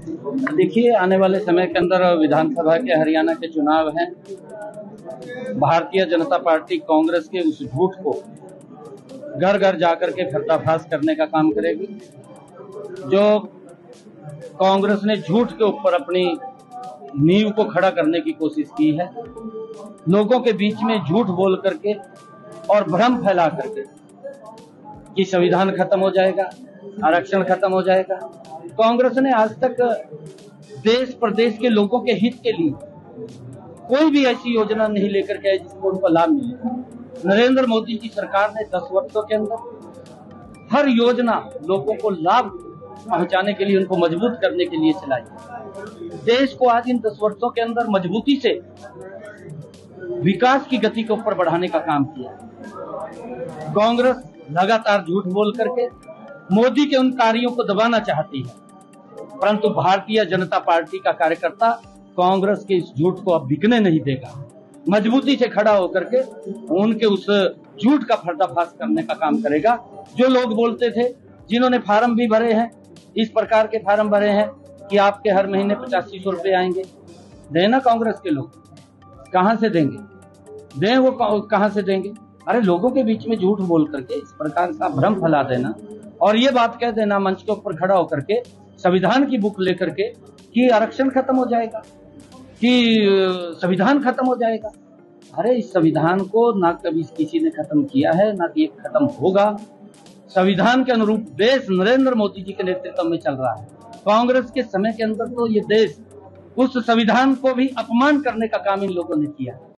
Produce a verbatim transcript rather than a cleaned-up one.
देखिए, आने वाले समय के अंदर विधानसभा के हरियाणा के चुनाव हैं। भारतीय जनता पार्टी कांग्रेस के उस झूठ को घर घर जाकर के पर्दाफाश करने का काम करेगी। जो कांग्रेस ने झूठ के ऊपर अपनी नींव को खड़ा करने की कोशिश की है, लोगों के बीच में झूठ बोल करके और भ्रम फैला करके कि संविधान खत्म हो जाएगा, आरक्षण खत्म हो जाएगा। कांग्रेस ने आज तक देश प्रदेश के लोगों के हित के लिए कोई भी ऐसी योजना नहीं लेकर के आई जिसको उनको लाभ मिले। नरेंद्र मोदी की सरकार ने दस वर्षों के अंदर हर योजना लोगों को लाभ पहुंचाने के लिए, उनको मजबूत करने के लिए चलाई। देश को आज इन दस वर्षों के अंदर मजबूती से विकास की गति के ऊपर बढ़ाने का काम किया। कांग्रेस लगातार झूठ बोल करके मोदी के उन कार्यों को दबाना चाहती है, परंतु भारतीय जनता पार्टी का कार्यकर्ता कांग्रेस के इस झूठ को अब बिकने नहीं देगा। मजबूती से खड़ा होकर के उनके उस झूठ का पर्दाफाश करने का काम करेगा। जो लोग बोलते थे, जिन्होंने फार्म भी भरे हैं, इस प्रकार के फार्म भरे हैं कि आपके हर महीने पचासी सौ रुपए आएंगे, देना कांग्रेस के लोग कहां से देंगे? दें वो कहां से देंगे? अरे लोगों के बीच में झूठ बोल करके इस प्रकार का भ्रम फैला देना और ये बात कह देना मंच के ऊपर खड़ा होकर के संविधान की बुक लेकर के कि आरक्षण खत्म हो जाएगा, कि संविधान खत्म हो जाएगा। अरे इस संविधान को ना कभी किसी ने खत्म किया है, ना कि खत्म होगा। संविधान के अनुरूप देश नरेंद्र मोदी जी के नेतृत्व में चल रहा है। कांग्रेस के समय के अंदर तो ये देश उस संविधान को भी अपमान करने का काम इन लोगों ने किया।